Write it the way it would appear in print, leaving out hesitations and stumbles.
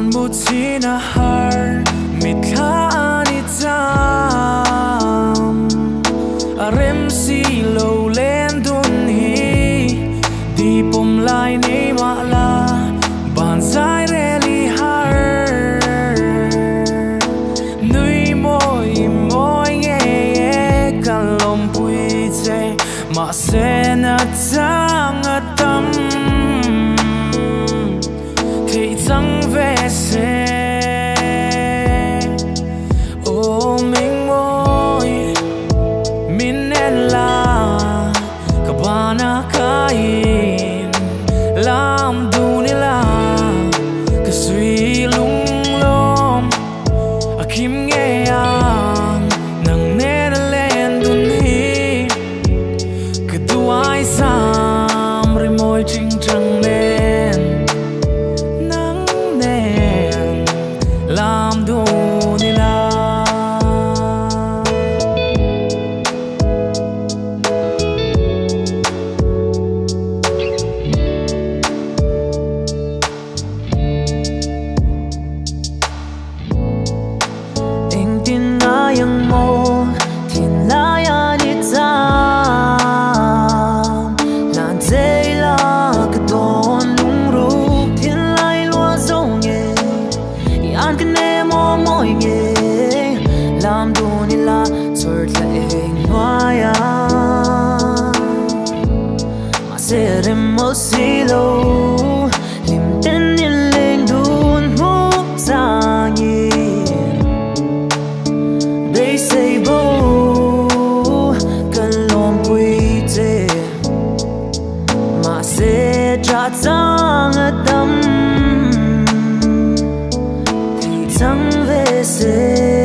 butina har mitha ani tam arem si lo len dun hi di pom lai nei ma la ban sai reli har nui moi moi nge kalom pui che ma se na tang atam thì chẳng về sẽ ô mình ngồi mình nên là các bạn kain làm đủ ni là cái suy lung lom kim nghe ang nang nên lên đun hi cái đuôi sam rồi môi chinh trăng lên làm đủ ni la anh tin ai yang mo thiên lai ani tam lan dây la cái ton lung ru thiên lai loa dong nghe an cái nè mò mỏi nghe làm đủ ni la rồi lại hoa ya mà sẽ đem một xí lâu lim tên nhìn lên đun hút ra nhỉ đây say bầu cần lòng quý chế mà sẽ trả sang tâm chẳng về sẽ